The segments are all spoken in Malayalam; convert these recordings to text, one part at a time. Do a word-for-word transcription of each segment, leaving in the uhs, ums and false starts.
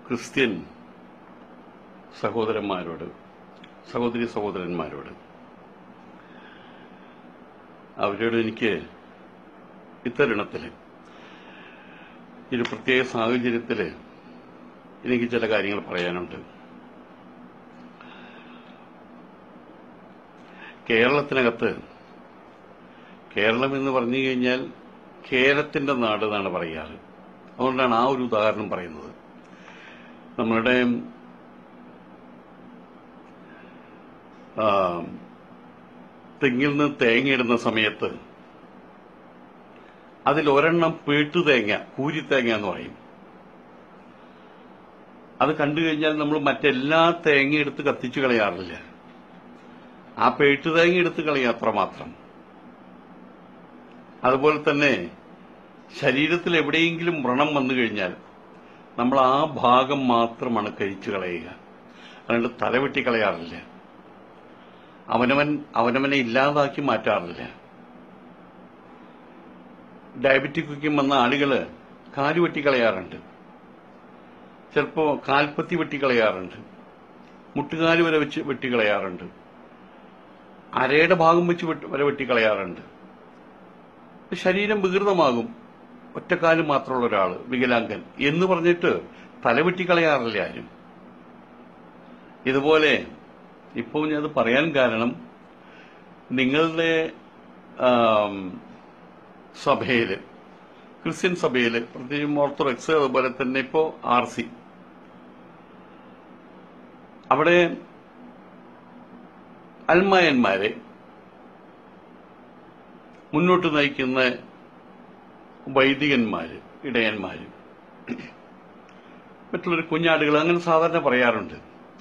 ക്രിസ്ത്യൻ സഹോദരന്മാരോട്, സഹോദരി സഹോദരന്മാരോട്, അവരോട് എനിക്ക് ഇത്തരുണത്തിൽ, ഒരു പ്രത്യേക സാഹചര്യത്തിൽ എനിക്ക് ചില കാര്യങ്ങൾ പറയാനുണ്ട്. കേരളത്തിനകത്ത്, കേരളം എന്ന് പറഞ്ഞു കഴിഞ്ഞാൽ കേരളത്തിന്റെ നാട് എന്നാണ് പറയാറ്. അതുകൊണ്ടാണ് ആ ഒരു ഉദാഹരണം പറയുന്നത്. നമ്മളുടെ തെങ്ങിൽ നിന്ന് തേങ്ങയിടുന്ന സമയത്ത് അതിൽ ഒരെണ്ണം പേട്ടുതേങ്ങ, കൂരിത്തേങ്ങ എന്ന് പറയും. അത് കണ്ടു കഴിഞ്ഞാൽ നമ്മൾ മറ്റെല്ലാ തേങ്ങ എടുത്ത് കത്തിച്ചു കളയാറില്ല. ആ പേട്ടുതേങ്ങ എടുത്ത് കളയാം അത്രമാത്രം. അതുപോലെ തന്നെ ശരീരത്തിൽ എവിടെയെങ്കിലും വ്രണം വന്നു കഴിഞ്ഞാൽ നമ്മൾ ആ ഭാഗം മാത്രമാണ് കഴിച്ചു കളയുക. അതുകൊണ്ട് തലവെട്ടി കളയാറില്ല. അവനവൻ അവനവനെ ഇല്ലാതാക്കി മാറ്റാറില്ല. ഡയബറ്റിക്കും വന്ന ആളുകള് കാല് വെട്ടിക്കളയാറുണ്ട്, ചിലപ്പോ കാൽപ്പത്തി വെട്ടിക്കളയാറുണ്ട്, മുട്ടുകാല് വരെ വെച്ച് വെട്ടിക്കളയാറുണ്ട്, അരയുടെ ഭാഗം വെച്ച് വരെ വെട്ടിക്കളയാറുണ്ട്. ശരീരം വികൃതമാകും. ഒറ്റക്കാല് മാത്രമുള്ള ഒരാള്, വികലാംഗൻ എന്ന് പറഞ്ഞിട്ട് തലവെട്ടിക്കളയാറില്ല ആരും. ഇതുപോലെ ഇപ്പോൾ ഞാനത് പറയാൻ കാരണം, നിങ്ങളുടെ സഭയില്, ക്രിസ്ത്യൻ സഭയില്, പ്രത്യേകിച്ചും ഓർത്തഡോക്സ്, അതുപോലെ തന്നെ ഇപ്പോ ആർ സി, അവിടെ അൽമായന്മാരെ മുന്നോട്ട് നയിക്കുന്ന വൈദികന്മാര്, ഇടയന്മാര്, മറ്റുള്ളൊരു കുഞ്ഞാടുകൾ, അങ്ങനെ സാധാരണ പറയാറുണ്ട്.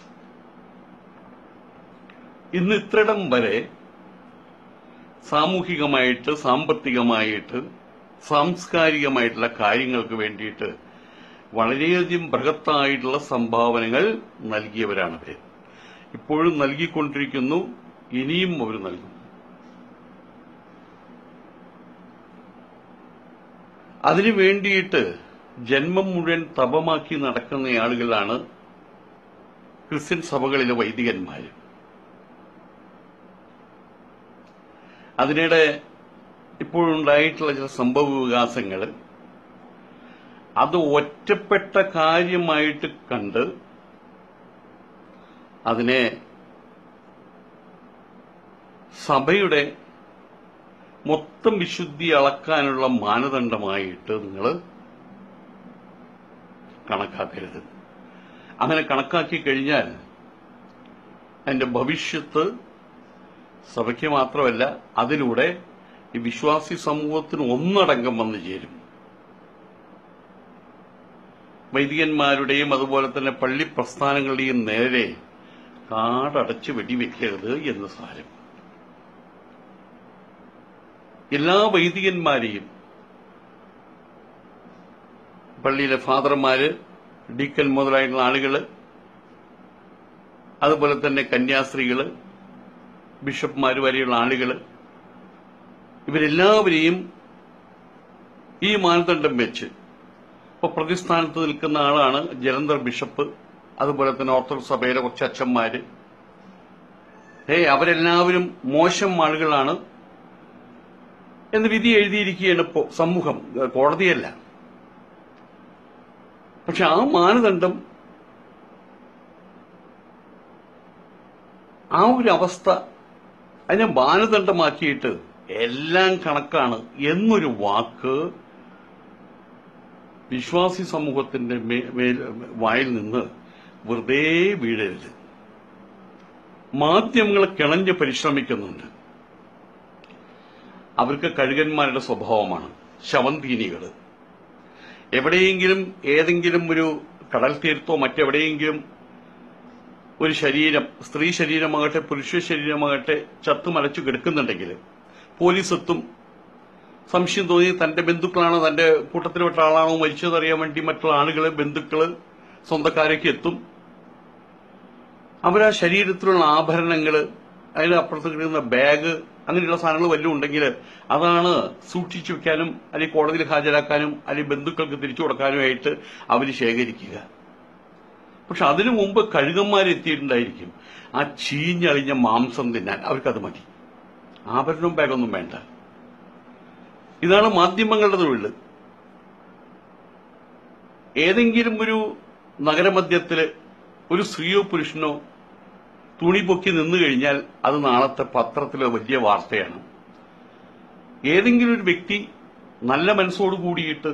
ഇന്ന് ഇത്രയിടം വരെ സാമൂഹികമായിട്ട്, സാമ്പത്തികമായിട്ട്, സാംസ്കാരികമായിട്ടുള്ള കാര്യങ്ങൾക്ക് വേണ്ടിയിട്ട് വളരെയധികം ബൃഹത്തായിട്ടുള്ള സംഭാവനകൾ നൽകിയവരാണവര്. ഇപ്പോഴും നൽകിക്കൊണ്ടിരിക്കുന്നു, ഇനിയും അവർ നൽകും. അതിനു വേണ്ടിയിട്ട് ജന്മം മുഴുവൻ തപമാക്കി നടക്കുന്ന ആളുകളാണ് ക്രിസ്ത്യൻ സഭകളിലെ വൈദികന്മാര്. അതിനിടെ ഇപ്പോഴുണ്ടായിട്ടുള്ള ചില സംഭവ വികാസങ്ങൾ അത് ഒറ്റപ്പെട്ട കാര്യമായിട്ട് കണ്ട് അതിനെ സഭയുടെ മൊത്തം വിശുദ്ധി അളക്കാനുള്ള മാനദണ്ഡമായിട്ട് നിങ്ങൾ കണക്കാക്കരുത്. അങ്ങനെ കണക്കാക്കി കഴിഞ്ഞാൽ അതിന്റെ ഭവിഷ്യത്ത് സഭയ്ക്ക് മാത്രമല്ല, അതിലൂടെ ഈ വിശ്വാസി സമൂഹത്തിന് ഒന്നടങ്കം വന്നു ചേരും. വൈദികന്മാരുടെയും അതുപോലെ തന്നെ പള്ളി പ്രസ്ഥാനങ്ങളുടെയും നേരെ കാടടച്ച് വെടിവെക്കരുത് എന്ന് സാരം. എല്ലാ വൈദികന്മാരെയും, പള്ളിയിലെ ഫാദർമാര്, ഡീക്കൻ മുതലായിട്ടുള്ള ആളുകള്, അതുപോലെ തന്നെ കന്യാസ്ത്രീകള്, ബിഷപ്പ്മാര് വരെയുള്ള ആളുകള്, ഇവരെല്ലാവരെയും ഈ മാനദണ്ഡം വെച്ച്, ഇപ്പൊ പ്രതിസ്ഥാനത്ത് നിൽക്കുന്ന ആളാണ് ജലന്ധർ ബിഷപ്പ്, അതുപോലെ തന്നെ ഓർത്തഡോക്സ് സഭയിലെ കുറച്ച് അച്ഛന്മാര്. ഏ അവരെല്ലാവരും മോശം ആളുകളാണ് എന്ന് വിധി എഴുതിയിരിക്കുകയാണ് ഇപ്പോ സമൂഹം, കോടതിയല്ല. പക്ഷെ ആ മാനദണ്ഡം, ആ ഒരു അവസ്ഥ, അതിനെ മാനദണ്ഡമാക്കിയിട്ട് എല്ലാം കണക്കാണ് എന്നൊരു വാക്ക് വിശ്വാസി സമൂഹത്തിന്റെ വായിൽ നിന്ന് വെറുതെ വീഴരുത്. മാധ്യമങ്ങൾ കിണഞ്ഞ് പരിശ്രമിക്കുന്നുണ്ട്. അവർക്ക് കഴുകന്മാരുടെ സ്വഭാവമാണ്, ശവന്തീനികൾ. എവിടെയെങ്കിലും ഏതെങ്കിലും ഒരു കടൽ തീരത്തോ മറ്റെവിടെയെങ്കിലും ഒരു ശരീരം, സ്ത്രീ ശരീരമാകട്ടെ പുരുഷ ശരീരമാകട്ടെ, ചത്തുമലച്ചു കിടക്കുന്നുണ്ടെങ്കിൽ പോലീസ് എത്തും. സംശയം തോന്നി തന്റെ ബന്ധുക്കളാണോ, തന്റെ കൂട്ടത്തിൽപ്പെട്ട ആളാണോ മരിച്ചതറിയാൻ വേണ്ടി മറ്റുള്ള ആളുകള്, ബന്ധുക്കള്, സ്വന്തക്കാരൊക്കെ എത്തും. അവരാ ശരീരത്തിലുള്ള ആഭരണങ്ങള്, അതിന് അപ്പുറത്ത് കിടക്കുന്ന ബാഗ്, അങ്ങനെയുള്ള സാധനങ്ങൾ വല്ലതും ഉണ്ടെങ്കിൽ അതാണ് സൂക്ഷിച്ചു വെക്കാനും അല്ലെങ്കിൽ കോടതിയിൽ ഹാജരാക്കാനും അല്ലെങ്കിൽ ബന്ധുക്കൾക്ക് തിരിച്ചു കൊടുക്കാനുമായിട്ട് അവർ ശേഖരിക്കുക. പക്ഷെ അതിനു മുമ്പ് കഴുകന്മാരെത്തിയിട്ടുണ്ടായിരിക്കും ആ ചീഞ്ഞളിഞ്ഞ മാംസം തിന്നാൻ. അവർക്കത് മതി, ആഭരണം ബാഗൊന്നും വേണ്ട. ഇതാണ് മാധ്യമങ്ങളുടെ തൊഴിൽ. ഏതെങ്കിലും ഒരു നഗരമധ്യത്തില് ഒരു സ്ത്രീയോ പുരുഷനോ തുണി പൊക്കി നിന്നു കഴിഞ്ഞാൽ അത് നാളത്തെ പത്രത്തിലെ വലിയ വാർത്തയാണ്. ഏതെങ്കിലും ഒരു വ്യക്തി നല്ല മനസ്സോടു കൂടിയിട്ട്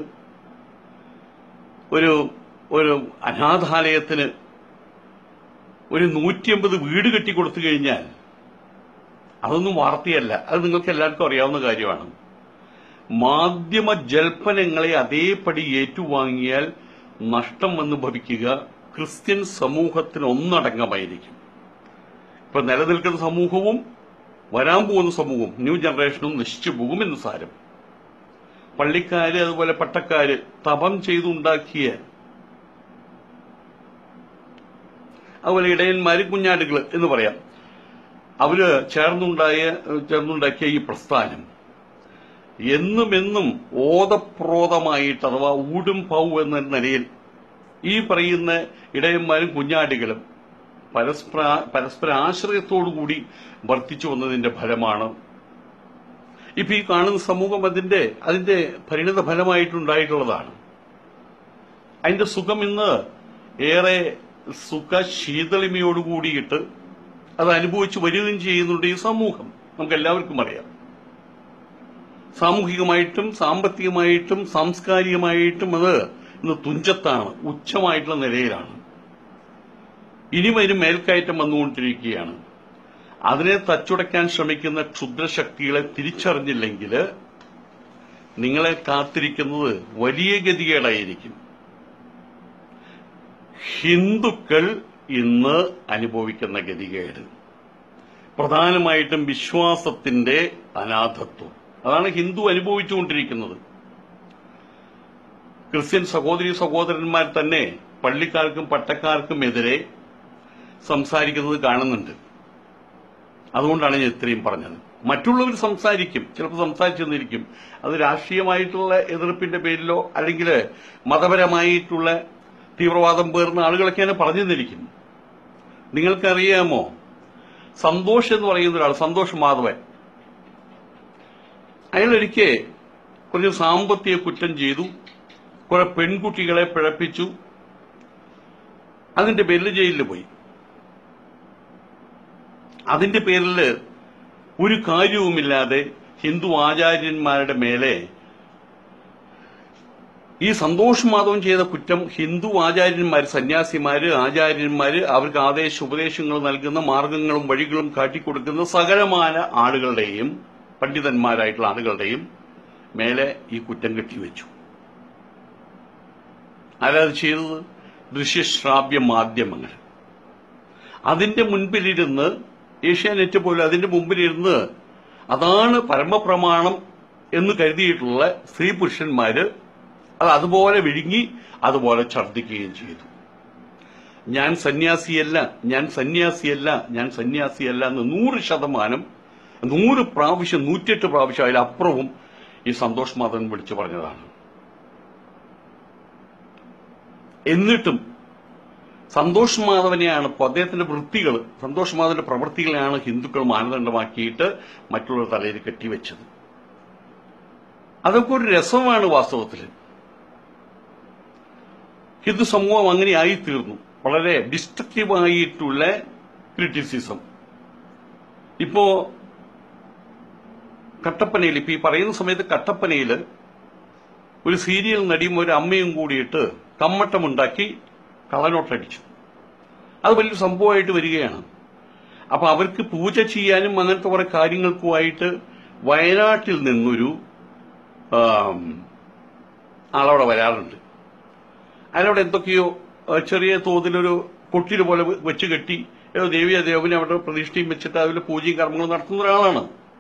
ഒരു ഒരു അനാഥാലയത്തിന് ഒരു നൂറ്റിയമ്പത് വീട് കെട്ടിക്കൊടുത്തു കഴിഞ്ഞാൽ അതൊന്നും വാർത്തയല്ല. അത് നിങ്ങൾക്ക് എല്ലാവർക്കും അറിയാവുന്ന കാര്യമാണ്. മാധ്യമ ജൽപ്പനങ്ങളെ അതേപടി ഏറ്റുവാങ്ങിയാൽ നഷ്ടം വന്ന് ഭവിക്കുക ക്രിസ്ത്യൻ സമൂഹത്തിന് ഒന്നടങ്കമായിരിക്കും. ഇപ്പൊ നിലനിൽക്കുന്ന സമൂഹവും വരാൻ പോകുന്ന സമൂഹവും ന്യൂ ജനറേഷനും നശിച്ചു പോകുമെന്ന് സാരം. പള്ളിക്കാര് അതുപോലെ പട്ടക്കാര് തപം ചെയ്തുണ്ടാക്കിയ, അതുപോലെ ഇടയന്മാര് കുഞ്ഞാടുകൾ എന്ന് പറയാം, അവര് ചേർന്നുണ്ടായ ചേർന്നുണ്ടാക്കിയ ഈ പ്രസ്ഥാനം എന്നും എന്നും ഓതപ്രോതമായിട്ട് അഥവാ ഊടും പൗ എന്ന നിലയിൽ ഈ പറയുന്ന ഇടയന്മാരും കുഞ്ഞാടുകളും പരസ്പര പരസ്പര ആശ്രയത്തോടുകൂടി വർദ്ധിച്ചു വന്നതിന്റെ ഫലമാണ് ഇപ്പൊ ഈ കാണുന്ന സമൂഹം. അതിന്റെ അതിന്റെ പരിണിത ഫലമായിട്ടുണ്ടായിട്ടുള്ളതാണ്. അതിന്റെ സുഖം ഇന്ന് ഏറെ സുഖ ശീതളിമയോടുകൂടിയിട്ട് അത് അനുഭവിച്ചു വരികയും ചെയ്യുന്നുണ്ട് ഈ സമൂഹം. നമുക്ക് എല്ലാവർക്കും അറിയാം. സാമൂഹികമായിട്ടും സാമ്പത്തികമായിട്ടും സാംസ്കാരികമായിട്ടും അത് ഇന്ന് തുഞ്ചത്താണ്, ഉച്ചമായിട്ടുള്ള നിലയിലാണ്. ഇനി വരും മേൽക്കയറ്റം വന്നുകൊണ്ടിരിക്കുകയാണ്. അതിനെ തച്ചുടയ്ക്കാൻ ശ്രമിക്കുന്ന ക്ഷുദ്രശക്തികളെ തിരിച്ചറിഞ്ഞില്ലെങ്കിൽ നിങ്ങളെ കാത്തിരിക്കുന്നത് വലിയ ഗതികേടായിരിക്കും. ഹിന്ദുക്കൾ ഇന്ന് അനുഭവിക്കുന്ന ഗതികേട് പ്രധാനമായിട്ടും വിശ്വാസത്തിന്റെ അനാഥത്വം. അതാണ് ഹിന്ദു അനുഭവിച്ചുകൊണ്ടിരിക്കുന്നത്. ക്രിസ്ത്യൻ സഹോദരി സഹോദരന്മാർ തന്നെ പള്ളിക്കാർക്കും പട്ടക്കാർക്കും എതിരെ സംസാരിക്കുന്നത് കാണുന്നുണ്ട്. അതുകൊണ്ടാണ് ഞാൻ ഇത്രയും പറഞ്ഞത്. മറ്റുള്ളവർ സംസാരിക്കും, ചിലപ്പോൾ സംസാരിച്ചെന്നിരിക്കും. അത് രാഷ്ട്രീയമായിട്ടുള്ള എതിർപ്പിന്റെ പേരിലോ അല്ലെങ്കിൽ മതപരമായിട്ടുള്ള തീവ്രവാദം പേർന്ന ആളുകളൊക്കെയാണ് പറഞ്ഞെന്നിരിക്കും. നിങ്ങൾക്കറിയാമോ, സന്തോഷ് എന്ന് പറയുന്ന ഒരാൾ, സന്തോഷ് മാധവൻ, അയാളൊരിക്കൽ കുറച്ച് സാമ്പത്തിക കുറ്റം ചെയ്തു, കുറെ പെൺകുട്ടികളെ പിഴപ്പിച്ചു, അതിന്റെ പേരിൽ ജയിലിൽ പോയി. അതിന്റെ പേരിൽ ഒരു കാര്യവുമില്ലാതെ ഹിന്ദു ആചാര്യന്മാരുടെ മേലെ ഈ സന്തോഷ് മാധവൻ ചെയ്ത കുറ്റം ഹിന്ദു ആചാര്യന്മാർ, സന്യാസിമാര്, ആചാര്യന്മാര്, അവർക്ക് ആദേശ ഉപദേശങ്ങൾ നൽകുന്ന മാർഗങ്ങളും വഴികളും കാട്ടിക്കൊടുക്കുന്ന സകലമാന ആളുകളുടെയും പണ്ഡിതന്മാരായിട്ടുള്ള ആളുകളുടെയും മേലെ ഈ കുറ്റം കെട്ടിവെച്ചു. ആരാത് ചെയ്തത്? ദൃശ്യശ്രാവ്യ മാധ്യമങ്ങൾ. അതിന്റെ മുൻപിലിരുന്ന്, ഏഷ്യാനെറ്റ് പോലെ അതിന്റെ മുമ്പിലിരുന്ന് അതാണ് പരമപ്രമാണം എന്ന് കരുതിയിട്ടുള്ള സ്ത്രീ പുരുഷന്മാര് അത് അതുപോലെ വിഴുങ്ങി അതുപോലെ ഛർദ്ദിക്കുകയും ചെയ്തു. ഞാൻ സന്യാസിയല്ല, ഞാൻ സന്യാസിയല്ല, ഞാൻ സന്യാസിയല്ല എന്ന് നൂറ് ശതമാനം നൂറ് പ്രാവശ്യം നൂറ്റിയെട്ട് പ്രാവശ്യം അതിലപ്പുറവും ഈ സന്തോഷ് മാധവൻ വിളിച്ചു പറഞ്ഞതാണ്. എന്നിട്ടും സന്തോഷ് മാധവനെയാണ്, അദ്ദേഹത്തിന്റെ വൃത്തികൾ, സന്തോഷ് മാധവന്റെ പ്രവൃത്തികളെയാണ് ഹിന്ദുക്കൾ മാനദണ്ഡമാക്കിയിട്ട് മറ്റുള്ളവർ തലയിൽ കെട്ടിവെച്ചത്. അതൊക്കെ ഒരു രസമാണ് വാസ്തവത്തിൽ. ഹിന്ദു സമൂഹം അങ്ങനെ ആയിത്തീർന്നു. വളരെ ഡിസ്ട്രക്റ്റീവായിട്ടുള്ള ക്രിറ്റിസിസം. ഇപ്പോ കട്ടപ്പനയിൽ, ഇപ്പൊ ഈ പറയുന്ന സമയത്ത് കട്ടപ്പനയിൽ ഒരു സീരിയൽ നടിയും ഒരു അമ്മയും കൂടിയിട്ട് കമ്മട്ടമുണ്ടാക്കി കള്ളനോട്ടടിച്ചു. അത് വലിയ സംഭവമായിട്ട് വരികയാണ്. അപ്പൊ അവർക്ക് പൂജ ചെയ്യാനും അങ്ങനത്തെ കുറെ കാര്യങ്ങൾക്കുമായിട്ട് വയനാട്ടിൽ നിന്നൊരു ആളവിടെ വരാറുണ്ട്. അതിനവിടെ എന്തൊക്കെയോ ചെറിയ തോതിലൊരു കൊട്ടില് പോലെ വെച്ച് കെട്ടി ഏതോ ദേവിയ ദേവനെ അവിടെ പ്രതിഷ്ഠയും വെച്ചിട്ട് അതിൽ പൂജയും കർമ്മങ്ങളും നടത്തുന്ന ഒരാളാണ്.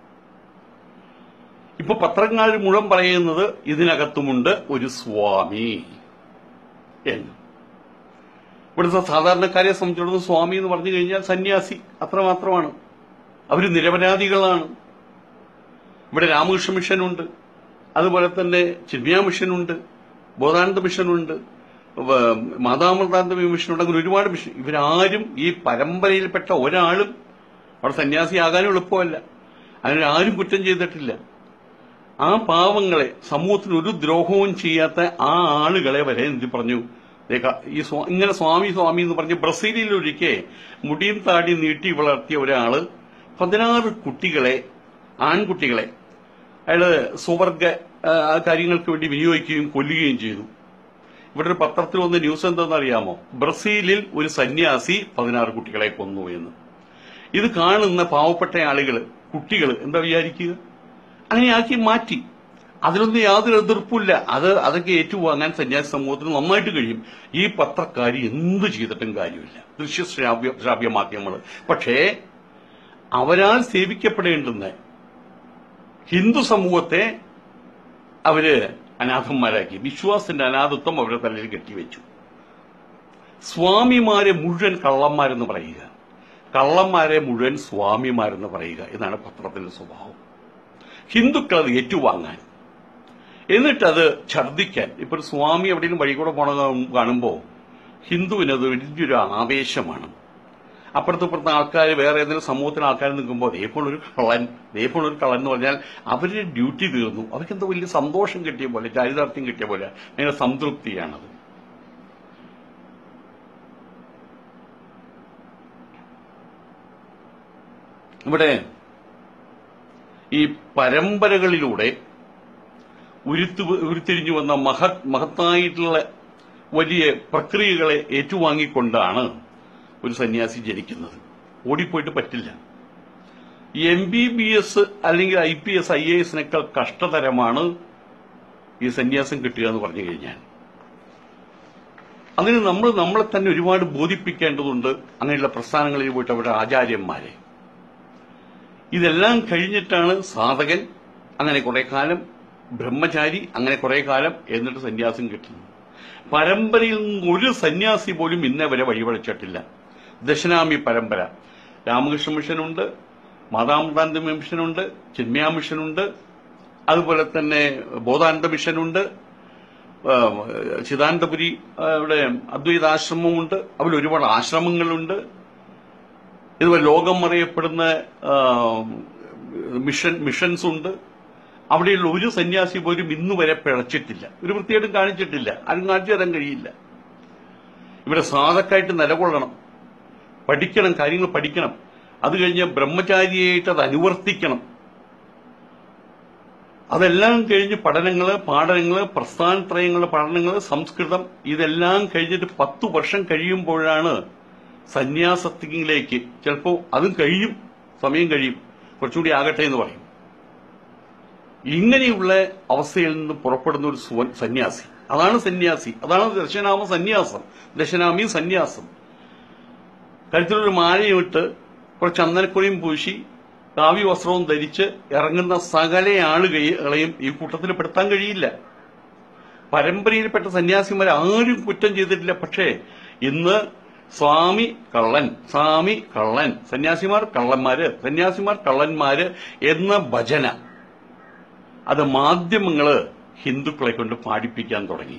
ഇപ്പൊ പത്രങ്ങളിൽ മുഴുവൻ പറയുന്നത് ഇതിനകത്തുമുണ്ട് ഒരു സ്വാമി എന്ന്. ഇവിടുത്തെ സാധാരണക്കാരെ സംബന്ധിച്ചിടത്തോളം സ്വാമി എന്ന് പറഞ്ഞു കഴിഞ്ഞാൽ സന്യാസി അത്രമാത്രമാണ്. അവര് നിരപരാധികളാണ്. ഇവിടെ രാമകൃഷ്ണ മിഷനുണ്ട്, അതുപോലെ തന്നെ ചിന്മയ മിഷനുണ്ട്, ബോധാനന്ദ മിഷനുണ്ട്, മാതാമൃതാനന്ദ മിഷൻ ഉണ്ടെങ്കിൽ ഒരുപാട് മിഷൻ. ഇവരാരും ഈ പരമ്പരയിൽപ്പെട്ട ഒരാളും അവിടെ സന്യാസിയാകാനും എളുപ്പമല്ല. അങ്ങനെ ആരും കുറ്റം ചെയ്തിട്ടില്ല. ആ പാവങ്ങളെ, സമൂഹത്തിന് ഒരു ദ്രോഹവും ചെയ്യാത്ത ആ ആളുകളെ വരെ എന്ത് പറഞ്ഞു, ഈ ഇങ്ങനെ സ്വാമി സ്വാമി എന്ന് പറഞ്ഞ് ബ്രസീലിൽ ഒരിക്കൽ മുടിയും താടി നീട്ടി വളർത്തിയ ഒരാള് പതിനാറ് കുട്ടികളെ, ആൺകുട്ടികളെ അയാള് സ്വവർഗ കാര്യങ്ങൾക്ക് വേണ്ടി വിനിയോഗിക്കുകയും കൊല്ലുകയും ചെയ്തു. ഇവിടെ ഒരു പത്രത്തിൽ വന്ന ന്യൂസ് എന്താണെന്നറിയാമോ? ബ്രസീലിൽ ഒരു സന്യാസി പതിനാറ് കുട്ടികളെ കൊന്നു എന്ന്. ഇത് കാണുന്ന പാവപ്പെട്ട ആളുകൾ, കുട്ടികൾ എന്താ വിചാരിക്കുക? അങ്ങനെയാക്കി മാറ്റി. അതിലൊന്നും യാതൊരു എതിർപ്പില്ല. അത് അതൊക്കെ ഏറ്റുവാങ്ങാൻ സന്യാസി സമൂഹത്തിന് നന്നായിട്ട് കഴിയും. ഈ പത്രക്കാരി എന്ത് ചെയ്തിട്ടും കാര്യമില്ല, ദൃശ്യശ്രാവ്യ ശ്രാവ്യ മാധ്യമങ്ങൾ. പക്ഷേ അവരാൽ സേവിക്കപ്പെടേണ്ടുന്ന ഹിന്ദു സമൂഹത്തെ അവര് അനാഥന്മാരാക്കി. വിശ്വാസത്തിന്റെ അനാഥത്വം അവരുടെ തലയിൽ കെട്ടിവെച്ചു. സ്വാമിമാരെ മുഴുവൻ കള്ളന്മാരെന്ന് പറയുക, കള്ളന്മാരെ മുഴുവൻ സ്വാമിമാരെന്ന് പറയുക എന്നാണ് പത്രത്തിന്റെ സ്വഭാവം. ഹിന്ദുക്കൾ അത് ഏറ്റുവാങ്ങാൻ, എന്നിട്ടത് ഛർദ്ദിക്കാൻ. ഇപ്പൊ ഒരു സ്വാമി എവിടെയെങ്കിലും വഴി കൂടെ പോണ കാണുമ്പോൾ ഹിന്ദുവിനത് വലിയൊരു ആവേശമാണ്. അപ്പുറത്തപ്പുറത്തെ ആൾക്കാർ, വേറെ ഏതെങ്കിലും സമൂഹത്തിലെ ആൾക്കാർ നിൽക്കുമ്പോൾ അതേപോലൊരു കള്ളൻ, അതേപോലൊരു കള്ളൻ എന്ന് പറഞ്ഞാൽ അവരുടെ ഡ്യൂട്ടി തീർന്നു. അവർക്ക് എന്തോ വലിയ സന്തോഷം കിട്ടിയ പോലെ, ചാരിതാർത്ഥ്യം കിട്ടിയ പോലെ, ഭയങ്കര സംതൃപ്തിയാണത്. ഇവിടെ ഈ പരമ്പരകളിലൂടെ ഉരുത്തു ഉരുത്തിരിഞ്ഞു വന്ന മഹത് മഹത്തായിട്ടുള്ള വലിയ പ്രക്രിയകളെ ഏറ്റുവാങ്ങിക്കൊണ്ടാണ് ഒരു സന്യാസി ജനിക്കുന്നത്. ഓടിപ്പോയിട്ട് പറ്റില്ല. എം ബി ബി എസ് അല്ലെങ്കിൽ I P S I A എസിനേക്കാൾ കഷ്ടതരമാണ് ഈ സന്യാസം കിട്ടുക എന്ന് പറഞ്ഞു കഴിഞ്ഞാൽ. അതിന് നമ്മൾ നമ്മളെ തന്നെ ഒരുപാട് ബോധിപ്പിക്കേണ്ടതുണ്ട്. അങ്ങനെയുള്ള പ്രസ്ഥാനങ്ങളിൽ പോയിട്ട് അവരുടെ ആചാര്യന്മാരെ, ഇതെല്ലാം കഴിഞ്ഞിട്ടാണ് സാധകൻ, അങ്ങനെ കുറെ കാലം ബ്രഹ്മചാരി, അങ്ങനെ കുറെ കാലം, എന്നിട്ട് സന്യാസം കിട്ടുന്നു. പരമ്പരയിൽ നിന്ന് ഒരു സന്യാസി പോലും ഇന്നേ വരെ വഴിപഴച്ചിട്ടില്ല. ദശനാമി പരമ്പര, രാമകൃഷ്ണ മിഷനുണ്ട്, മാതാമൃതാനന്ദ മിഷനുണ്ട്, ചിന്മയ മിഷനുണ്ട്, അതുപോലെ തന്നെ ബോധാനന്ദ മിഷനുണ്ട്, ചിദാനന്ദപുരി ഇവിടെ അദ്വൈതാശ്രമമുണ്ട്, അവിടെ ഒരുപാട് ആശ്രമങ്ങളുണ്ട്. ഇതുപോലെ ലോകം അറിയപ്പെടുന്ന മിഷൻ മിഷൻസ് ഉണ്ട്. അവിടെയുള്ള ഒരു സന്യാസി പോലും ഇന്ന് വരെ പിഴച്ചിട്ടില്ല, ഒരു വൃത്തിയായിട്ടും കാണിച്ചിട്ടില്ല, ആരും കാണിച്ചു തരാൻ കഴിയില്ല. ഇവിടെ സാധക്കായിട്ട് നിലകൊള്ളണം, പഠിക്കണം, കാര്യങ്ങൾ പഠിക്കണം. അത് കഴിഞ്ഞ് ബ്രഹ്മചാരിയായിട്ട് അത് അനുവർത്തിക്കണം. അതെല്ലാം കഴിഞ്ഞ് പഠനങ്ങള്, പാഠനങ്ങള്, പ്രസ്ഥാനത്രയങ്ങളുടെ പഠനങ്ങള്, സംസ്കൃതം, ഇതെല്ലാം കഴിഞ്ഞിട്ട് പത്തു വർഷം കഴിയുമ്പോഴാണ് സന്യാസത്തിലേക്ക്, ചിലപ്പോ അതും കഴിയും, സമയം കഴിയും, കുറച്ചുകൂടി ആകട്ടെ എന്ന് പറയും. ഇങ്ങനെയുള്ള അവസ്ഥയിൽ നിന്ന് പുറപ്പെടുന്ന ഒരു സന്യാസി, അതാണ് സന്യാസി, അതാണ് ദശനാമ സന്യാസം, ദശനാമി സന്യാസം. കഴുത്തിലൊരു മാലയിട്ട് കുറച്ച് ചന്ദനക്കുറിയും പൂശി കാവ്യ വസ്ത്രവും ധരിച്ച് ഇറങ്ങുന്ന സകല ആളുകളെയും ഈ കൂട്ടത്തിൽ പെടുത്താൻ കഴിയില്ല. പരമ്പരയിൽപ്പെട്ട സന്യാസിമാരെ ആരും കുറ്റം ചെയ്തിട്ടില്ല. പക്ഷേ ഇന്ന് സ്വാമി കള്ളൻ, സ്വാമി കള്ളൻ, സന്യാസിമാർ കള്ളന്മാര്, സന്യാസിമാർ കള്ളന്മാര് എന്ന ഭജന അത് മാധ്യമങ്ങള് ഹിന്ദുക്കളെ കൊണ്ട് പാടിപ്പിക്കാൻ തുടങ്ങി.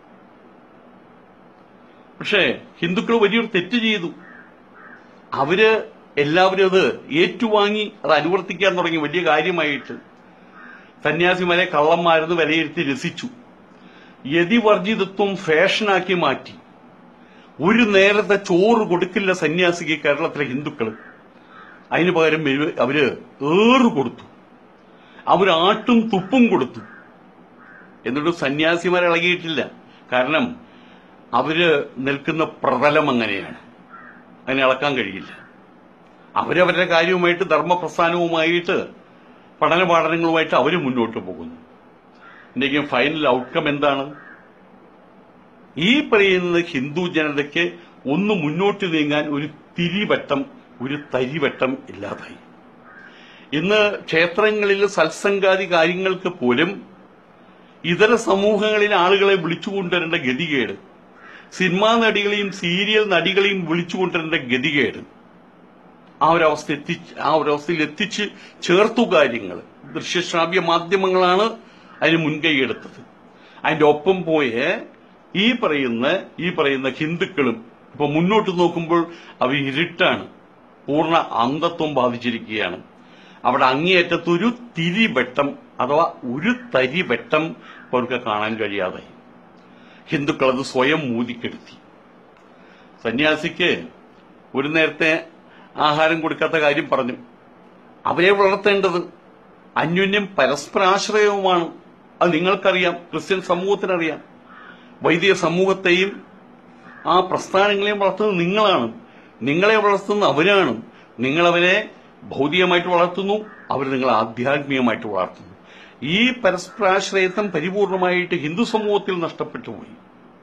പക്ഷേ ഹിന്ദുക്കൾ വലിയൊരു തെറ്റ് ചെയ്തു. അവര് എല്ലാവരും അത് ഏറ്റുവാങ്ങി അത് അനുവർത്തിക്കാൻ തുടങ്ങി വലിയ കാര്യമായിട്ട്. സന്യാസിമാരെ കള്ളന്മാരെന്ന് വിലയിരുത്തി രസിച്ചു. യതിവർജിതത്വം ഫാഷനാക്കി മാറ്റി. ഒരു നേരത്തെ ചോറ് കൊടുക്കില്ല സന്യാസിക്ക് കേരളത്തിലെ ഹിന്ദുക്കൾ. അതിനു പകരം അവര് ഏറ് കൊടുത്തു, അവർ ആട്ടും തുപ്പും കൊടുത്തു. എന്നിട്ട് സന്യാസിമാരെ ഇളകിയിട്ടില്ല. കാരണം അവര് നിൽക്കുന്ന പ്രതലം അങ്ങനെയാണ്, അതിനെ ഇളക്കാൻ കഴിയില്ല. അവരവരുടെ കാര്യവുമായിട്ട്, ധർമ്മപ്രസ്ഥാനവുമായിട്ട്, പഠനപാഠനങ്ങളുമായിട്ട് അവര് മുന്നോട്ട് പോകുന്നു. എന്തെങ്കിലും ഫൈനൽ ഔട്ട്കം എന്താണ്? ഈ പറയുന്നത് ഹിന്ദു ജനതയ്ക്ക് ഒന്ന് മുന്നോട്ട് നീങ്ങാൻ ഒരു തിരിവട്ടം, ഒരു തരിവട്ടം ഇല്ലാതായി. ഇന്ന് ക്ഷേത്രങ്ങളിൽ സത്സംഗാദി കാര്യങ്ങൾക്ക് പോലും ഇതര സമൂഹങ്ങളിലെ ആളുകളെ വിളിച്ചുകൊണ്ടുവരേണ്ട ഗതികേട്, സിനിമാ നടികളെയും സീരിയൽ നടികളെയും വിളിച്ചുകൊണ്ടുവരേണ്ട ഗതികേട്, ആ ഒരവസ്ഥ എത്തിച്ച് ആ ഒരവസ്ഥയിൽ എത്തിച്ച് ചേർത്തു കാര്യങ്ങൾ. ദൃശ്യശ്രാവ്യ മാധ്യമങ്ങളാണ് അതിന് മുൻകൈ എടുത്തത്. അതിന്റെ ഒപ്പം പോയ ഈ പറയുന്ന ഈ പറയുന്ന ഹിന്ദുക്കളും ഇപ്പൊ മുന്നോട്ട് നോക്കുമ്പോൾ അവർ ഇരുട്ടാണ്, പൂർണ്ണ അന്ധത്വം ബാധിച്ചിരിക്കുകയാണ്. അവിടെ അങ്ങേയറ്റത്തൊരു തിരിവെട്ടം അഥവാ ഒരു തരിവെട്ടം അവർക്ക് കാണാൻ കഴിയാതായി. ഹിന്ദുക്കൾ അത് സ്വയം മൂതിക്കെടുത്തി. സന്യാസിക്ക് ഒരു നേരത്തെ ആഹാരം കൊടുക്കാത്ത കാര്യം പറഞ്ഞു. അവരെ വളർത്തേണ്ടത് അന്യോന്യം പരസ്പരാശ്രയവുമാണ്. അത് നിങ്ങൾക്കറിയാം, ക്രിസ്ത്യൻ സമൂഹത്തിനറിയാം. വൈദിക സമൂഹത്തെയും ആ പ്രസ്ഥാനങ്ങളെയും വളർത്തുന്നത് നിങ്ങളാണ്. നിങ്ങളെ വളർത്തുന്നത് അവരാണ്. നിങ്ങളവരെ ഭൗതികമായിട്ട് വളർത്തുന്നു, അവർ നിങ്ങളെ ആധ്യാത്മികമായിട്ട് വളർത്തുന്നു. ഈ പരസ്പരാശ്രയത്വം പരിപൂർണമായിട്ട് ഹിന്ദു സമൂഹത്തിൽ നഷ്ടപ്പെട്ടു പോയി.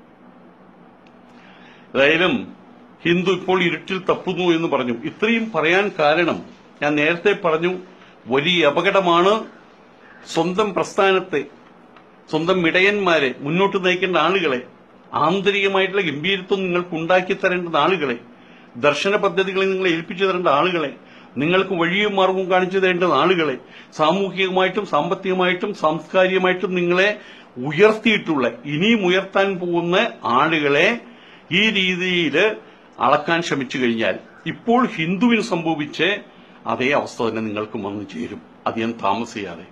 ഏതായാലും ഹിന്ദു ഇപ്പോൾ ഇരുട്ടിൽ തപ്പുന്നു എന്ന് പറഞ്ഞു. ഇത്രയും പറയാൻ കാരണം ഞാൻ നേരത്തെ പറഞ്ഞു, വലിയ അപകടമാണ് സ്വന്തം പ്രസ്ഥാനത്തെ, സ്വന്തം ഇടയന്മാരെ, മുന്നോട്ട് നയിക്കേണ്ട ആളുകളെ, ആന്തരികമായിട്ടുള്ള ഗംഭീരത്വം നിങ്ങൾക്ക് ഉണ്ടാക്കി തരേണ്ട ആളുകളെ, ദർശന പദ്ധതികളെ നിങ്ങളെ ഏൽപ്പിച്ചു തരേണ്ട ആളുകളെ, നിങ്ങൾക്ക് വഴിയും മാർഗവും കാണിച്ചു തരേണ്ട ആളുകളെ, സാമൂഹികമായിട്ടും സാമ്പത്തികമായിട്ടും സാംസ്കാരികമായിട്ടും നിങ്ങളെ ഉയർത്തിയിട്ടുള്ള, ഇനിയും ഉയർത്താൻ പോകുന്ന ആളുകളെ ഈ രീതിയിൽ അളക്കാൻ ശ്രമിച്ചു കഴിഞ്ഞാൽ ഇപ്പോൾ ഹിന്ദുവിന് സംഭവിച്ച് അതേ അവസ്ഥ തന്നെ നിങ്ങൾക്കും വന്നു ചേരും, അധികം താമസിയാതെ.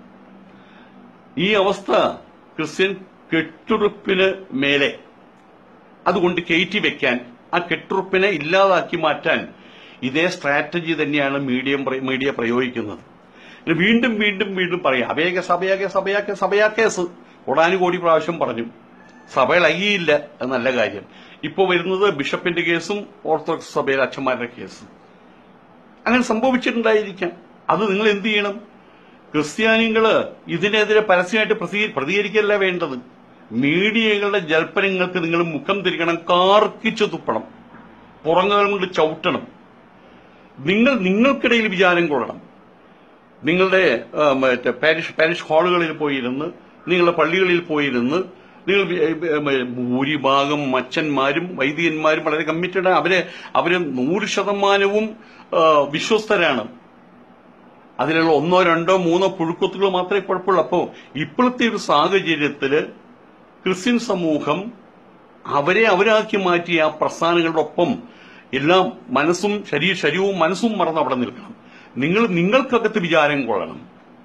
ഈ അവസ്ഥ ക്രിസ്ത്യൻ കെട്ടുറുപ്പിന് മേലെ അതുകൊണ്ട് കയറ്റി വെക്കാൻ, ആ കെട്ടുറുപ്പിനെ ഇല്ലാതാക്കി മാറ്റാൻ ഇതേ സ്ട്രാറ്റജി തന്നെയാണ് മീഡിയം മീഡിയ പ്രയോഗിക്കുന്നത്. വീണ്ടും വീണ്ടും വീണ്ടും പറയാം, അഭയക സഭയാകെ സഭയാക്കെ സഭയാക്കേസ് കോടാനുകോടി പ്രാവശ്യം പറഞ്ഞു. സഭയിലകിയില്ല, അത് നല്ല കാര്യം. ഇപ്പോ വരുന്നത് ബിഷപ്പിന്റെ കേസും ഓർത്തഡോക്സ് സഭയിലെ അച്ഛന്മാരുടെ കേസും. അങ്ങനെ സംഭവിച്ചിട്ടുണ്ടായിരിക്കാം. അത് നിങ്ങൾ എന്ത് ചെയ്യണം? ക്രിസ്ത്യാനികള് ഇതിനെതിരെ പരസ്യമായിട്ട് പ്രതികരിക്കല്ല വേണ്ടത്. മീഡിയകളുടെ ജൽപ്പനങ്ങൾക്ക് നിങ്ങൾ മുഖം തിരിക്കണം, കാർക്കിച്ചു തുപ്പണം, പുറങ്ങുകൾ കൊണ്ട് ചവിട്ടണം. നിങ്ങൾ നിങ്ങൾക്കിടയിൽ വിചാരം കൊള്ളണം. നിങ്ങളുടെ മറ്റേ പാരിഷ് പാരിഷ് ഹാളുകളിൽ പോയിരുന്ന്, നിങ്ങളുടെ പള്ളികളിൽ പോയിരുന്ന്, നിങ്ങൾ ഭൂരിഭാഗം അച്ഛന്മാരും വൈദികന്മാരും വളരെ കമ്മിറ്റഡ്, അവര് അവര് നൂറ് ശതമാനവും വിശ്വസ്തരാണ്. അതിലുള്ള ഒന്നോ രണ്ടോ മൂന്നോ പുഴുക്കുത്തുകൾ മാത്രമേ കുഴപ്പമുള്ളൂ. അപ്പോ ഇപ്പോഴത്തെ ഒരു സാഹചര്യത്തില് ക്രിസ്ത്യൻ സമൂഹം അവരെ അവരാക്കി മാറ്റിയ ആ പ്രസ്ഥാനങ്ങളുടെ ഒപ്പം എല്ലാം മനസ്സും ശരീര ശരീരവും മനസ്സും മറന്ന് അവിടെ നിൽക്കണം. നിങ്ങൾ നിങ്ങൾക്കകത്ത് വിചാരം കൊള്ളണം.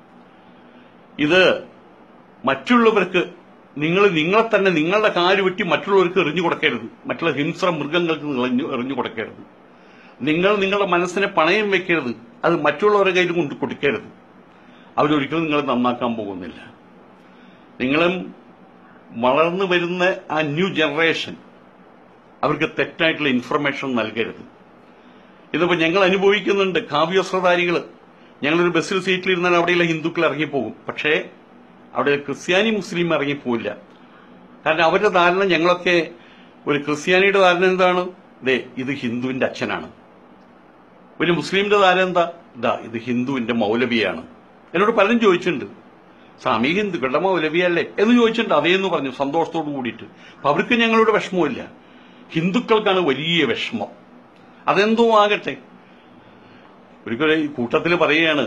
ഇത് മറ്റുള്ളവർക്ക്, നിങ്ങൾ നിങ്ങളെ തന്നെ നിങ്ങളുടെ കാല് വെട്ടി മറ്റുള്ളവർക്ക് എറിഞ്ഞു കൊടുക്കരുത്. മറ്റുള്ള ഹിംസ്ര മൃഗങ്ങൾക്ക് എറിഞ്ഞു കൊടുക്കരുത്. നിങ്ങൾ നിങ്ങളുടെ മനസ്സിനെ പണയം വെക്കരുത്. അത് മറ്റുള്ളവരുടെ കയ്യിൽ കൊണ്ട് കൊടുക്കരുത്. അവരൊരിക്കലും നിങ്ങൾ നന്നാക്കാൻ പോകുന്നില്ല. നിങ്ങളും വളർന്നു വരുന്ന ആ ന്യൂ ജനറേഷൻ അവർക്ക് തെറ്റായിട്ടുള്ള ഇൻഫർമേഷൻ നൽകരുത്. ഇതിപ്പോ ഞങ്ങൾ അനുഭവിക്കുന്നുണ്ട്. കാവ്യവസ്ത്രധാരികൾ, ഞങ്ങളൊരു ബസ്സിൽ സീറ്റിലിരുന്നാൽ അവിടെയുള്ള ഹിന്ദുക്കൾ ഇറങ്ങിപ്പോകും. പക്ഷേ അവിടെ ക്രിസ്ത്യാനി മുസ്ലിം ഇറങ്ങിപ്പോയില്ല. കാരണം അവരുടെ ധാരണ, ഞങ്ങളൊക്കെ ഒരു ക്രിസ്ത്യാനിയുടെ ധാരണ എന്താണ്? ദേ ഇത് ഹിന്ദുവിന്റെ അച്ഛനാണ്. ഒരു മുസ്ലിമിന്റെ ധാരണ എന്താ? ഇതാ ഇത് ഹിന്ദുവിന്റെ മൗലവിയാണ്. എന്നോട് പലരും ചോദിച്ചിട്ടുണ്ട്, സ്വാമി ഹിന്ദുക്കളുടെ മൗലവിയല്ലേ എന്ന് ചോദിച്ചിട്ടുണ്ട്. അതേന്ന് പറഞ്ഞു സന്തോഷത്തോടു കൂടിയിട്ട്. അപ്പൊ അവർക്ക് ഞങ്ങളോട് വിഷമമില്ല, ഹിന്ദുക്കൾക്കാണ് വലിയ വിഷമം. അതെന്തോ ആകട്ടെ. ഒരിക്കലും ഈ കൂട്ടത്തിൽ പറയുകയാണ്,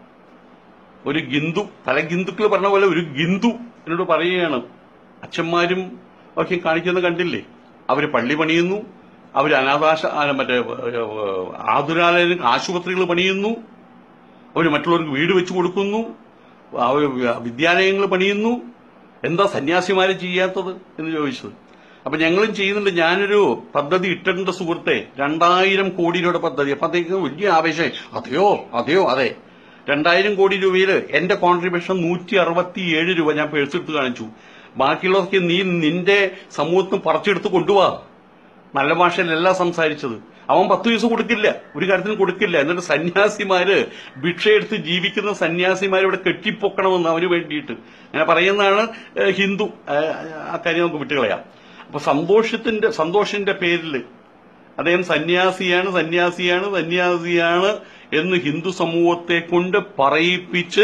ഒരു ഗിന്ദു, പല ഗിന്ദുക്കൾ പറഞ്ഞ പോലെ ഒരു ഗിന്ദു എന്നോട് പറയുകയാണ്, അച്ഛന്മാരും ഒക്കെ കാണിക്കുന്നത് കണ്ടില്ലേ, അവര് പള്ളി പണിയുന്നു, അവര് അനാഥാശ മറ്റേ ആതുരാലയ ആശുപത്രികൾ പണിയുന്നു, അവര് മറ്റുള്ളവർക്ക് വീട് വെച്ചു കൊടുക്കുന്നു, അവര് വിദ്യാലയങ്ങൾ പണിയുന്നു, എന്താ സന്യാസിമാര് ചെയ്യാത്തത് എന്ന് ചോദിച്ചത്. അപ്പൊ ഞങ്ങളും ചെയ്യുന്നുണ്ട്. ഞാനൊരു പദ്ധതി ഇട്ടിട്ടുണ്ട് സുഹൃത്തെ, രണ്ടായിരം കോടി രൂപയുടെ പദ്ധതി. അപ്പൊ അദ്ദേഹം വലിയ ആവേശം, അതെയോ അതെയോ അതെ, രണ്ടായിരം കോടി രൂപയിൽ എന്റെ കോൺട്രിബ്യൂഷൻ നൂറ്റി അറുപത്തിയേഴ് രൂപ ഞാൻ പേഴ്സെടുത്ത് കാണിച്ചു. ബാക്കിയുള്ളതൊക്കെ നീ നിന്റെ സമൂഹത്തിന് പറിച്ചെടുത്ത് കൊണ്ടുപോവാ. നല്ല ഭാഷയിലല്ല സംസാരിച്ചത്. അവൻ പത്ത് പൈസ കൊടുക്കില്ല, ഒരു കാര്യത്തിനും കൊടുക്കില്ല. എന്നിട്ട് സന്യാസിമാര് ഭിക്ഷയെടുത്ത് ജീവിക്കുന്ന സന്യാസിമാരെ ഇവിടെ കെട്ടിപ്പൊക്കണമെന്ന് അവന് വേണ്ടിയിട്ട് അങ്ങനെ പറയുന്നതാണ് ഹിന്ദു. ആ കാര്യം നമുക്ക് വിട്ടുകളയാം. അപ്പൊ സന്തോഷത്തിന്റെ സന്തോഷിന്റെ പേരിൽ അദ്ദേഹം സന്യാസിയാണ് സന്യാസിയാണ് സന്യാസിയാണ് എന്ന് ഹിന്ദു സമൂഹത്തെ കൊണ്ട് പറയിപ്പിച്ച്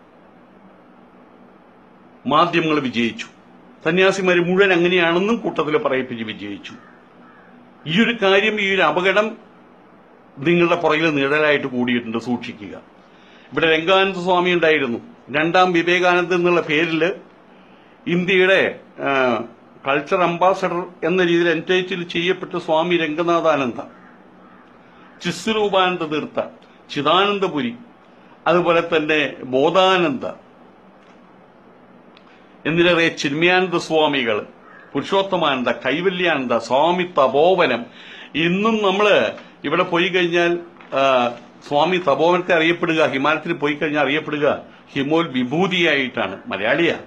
മാധ്യമങ്ങൾ വിജയിച്ചു. സന്യാസിമാർ മുഴുവൻ അങ്ങനെയാണെന്നും കൂട്ടത്തിൽ പറയിപ്പിച്ച് വിജയിച്ചു. ഈ ഒരു കാര്യം, ഈ ഒരു അപകടം നിങ്ങളുടെ പുറകിൽ നിഴലായിട്ട് കൂടിയിട്ടുണ്ട്, സൂക്ഷിക്കുക. ഇവിടെ രംഗാനന്ദ സ്വാമി ഉണ്ടായിരുന്നു. രണ്ടാം വിവേകാനന്ദ എന്നുള്ള പേരിൽ ഇന്ത്യയുടെ കൾച്ചർ അംബാസഡർ എന്ന രീതിയിൽ എൻറ്റൈറ്റിൽ ചെയ്യപ്പെട്ട സ്വാമി രംഗനാഥാനന്ദ, ചിസ്വരൂപാനന്ദ തീർത്ഥ, ചിദാനന്ദപുരി, അതുപോലെ തന്നെ ബോധാനന്ദ, എന്നിലേറെ ചിന്മയാനന്ദ സ്വാമികൾ, പുരുഷോത്തമാനന്ദ, കൈവല്യാനന്ദ, സ്വാമി തപോവനം. ഇന്നും നമ്മള് ഇവിടെ പോയി കഴിഞ്ഞാൽ സ്വാമി തപോവനത്തെ അറിയപ്പെടുക, ഹിമാലയത്തിൽ പോയി കഴിഞ്ഞാൽ അറിയപ്പെടുക ഹിമോൽ വിഭൂതിയായിട്ടാണ്. മലയാളിയാ.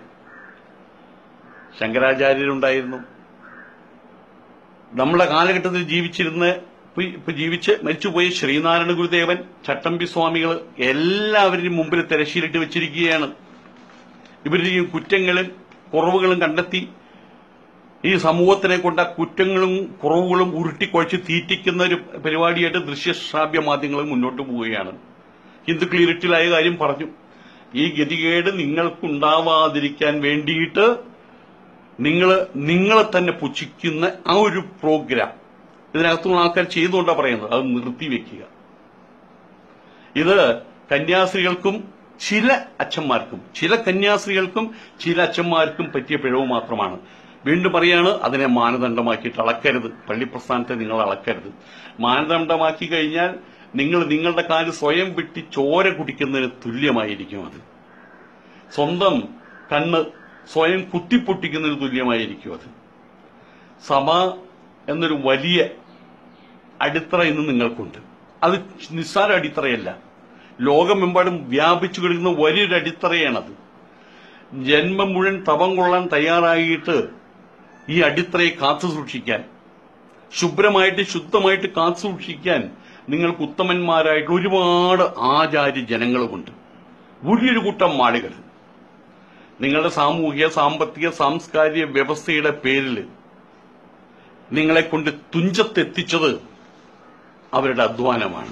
ശങ്കരാചാര്യരുണ്ടായിരുന്നു. നമ്മുടെ കാലഘട്ടത്തിൽ ജീവിച്ചിരുന്ന് ഇപ്പൊ ജീവിച്ച് മരിച്ചുപോയി ശ്രീനാരായണ ഗുരുദേവൻ, ചട്ടമ്പി സ്വാമികൾ എല്ലാവരുടെയും മുമ്പിൽ തിരശ്ശീലിട്ട് വെച്ചിരിക്കുകയാണ്. ഇവരുടെയും കുറ്റങ്ങളും കുറവുകളും കണ്ടെത്തി ഈ സമൂഹത്തിനെ കൊണ്ട് ആ കുറ്റങ്ങളും കുറവുകളും ഉരുട്ടിക്കുഴച്ച് തീറ്റിക്കുന്ന ഒരു പരിപാടിയായിട്ട് ദൃശ്യശ്രാവ്യ മാധ്യമങ്ങൾ മുന്നോട്ട് പോവുകയാണ്. ഹിന്ദുക്കൾ ഇരുട്ടിലായ കാര്യം പറഞ്ഞു. ഈ ഗതികേട് നിങ്ങൾക്കുണ്ടാവാതിരിക്കാൻ വേണ്ടിയിട്ട് നിങ്ങൾ നിങ്ങളെ തന്നെ പുച്ഛിക്കുന്ന ആ ഒരു പ്രോഗ്രാം ഇതിനകത്തുള്ള ആൾക്കാർ ചെയ്തുകൊണ്ടാണ് പറയുന്നത്. അത് നിർത്തിവെക്കുക. ഇത് കന്യാസ്ത്രീകൾക്കും ചില അച്ഛന്മാർക്കും ചില കന്യാസ്ത്രീകൾക്കും ചില അച്ഛന്മാർക്കും പറ്റിയ പിഴവ് മാത്രമാണ്. വീണ്ടും പറയാണ്, അതിനെ മാനദണ്ഡമാക്കിയിട്ട് അളക്കരുത്. പള്ളിപ്രസ്ഥാനത്തെ നിങ്ങൾ അളക്കരുത്. മാനദണ്ഡമാക്കി കഴിഞ്ഞാൽ നിങ്ങൾ നിങ്ങളുടെ കാല് സ്വയം വെട്ടി ചോര കുടിക്കുന്നതിന് തുല്യമായിരിക്കും. അത് സ്വന്തം കണ്ണ് സ്വയം കുത്തിപ്പൊട്ടിക്കുന്നതിന് തുല്യമായിരിക്കും. അത് സഭ എന്നൊരു വലിയ അടിത്തറ ഇന്ന് നിങ്ങൾക്കുണ്ട്. അത് നിസ്സാര അടിത്തറയല്ല, ലോകമെമ്പാടും വ്യാപിച്ചു കിടക്കുന്ന വലിയൊരു അടിത്തറയാണത്. ജന്മം മുഴുവൻ തപം കൊള്ളാൻ തയ്യാറായിട്ട് ഈ അടിത്തറയെ കാത്തു സൂക്ഷിക്കാൻ, ശുഭ്രമായിട്ട് ശുദ്ധമായിട്ട് കാത്തു സൂക്ഷിക്കാൻ നിങ്ങൾക്ക് ഉത്തമന്മാരായിട്ട് ഒരുപാട് ആചാര്യ ജനങ്ങളുമുണ്ട്. വലിയൊരു കൂട്ടം ആളുകൾ നിങ്ങളുടെ സാമൂഹിക സാമ്പത്തിക സാംസ്കാരിക വ്യവസ്ഥയുടെ പേരിൽ നിങ്ങളെ കൊണ്ട് തുഞ്ചത്തെത്തിച്ചത് അവരുടെ അധ്വാനമാണ്.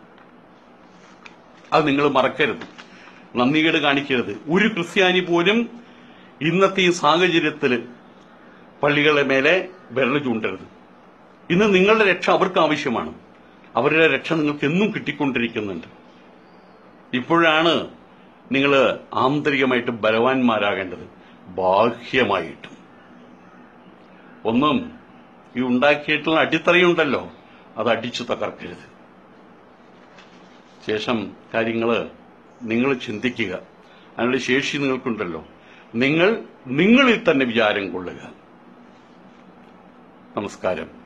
അത് നിങ്ങൾ മറക്കരുത്, നന്ദികേട് കാണിക്കരുത്. ഒരു ക്രിസ്ത്യാനി പോലും ഇന്നത്തെ ഈ സാഹചര്യത്തിൽ പള്ളികളുടെ മേലെ വിരൽ ചൂണ്ടരുത്. ഇന്ന് നിങ്ങളുടെ രക്ഷ അവർക്ക് ആവശ്യമാണ്. അവരുടെ രക്ഷ നിങ്ങൾക്ക് എന്നും കിട്ടിക്കൊണ്ടിരിക്കുന്നുണ്ട്. ഇപ്പോഴാണ് നിങ്ങൾ ആന്തരികമായിട്ട് ബലവാന്മാരാകേണ്ടത്, ബാഹ്യമായിട്ടും. ഒന്നും ഈ ഉണ്ടാക്കിയിട്ടുള്ള അടിത്തറയുണ്ടല്ലോ, അത് അടിച്ചു തകർക്കരുത്. ശേഷം കാര്യങ്ങൾ നിങ്ങൾ ചിന്തിക്കുക. അതിനുള്ള ശേഷി നിങ്ങൾക്കുണ്ടല്ലോ. നിങ്ങൾ നിങ്ങളിൽ തന്നെ വിചാരം കൊള്ളുക. നമസ്കാരം.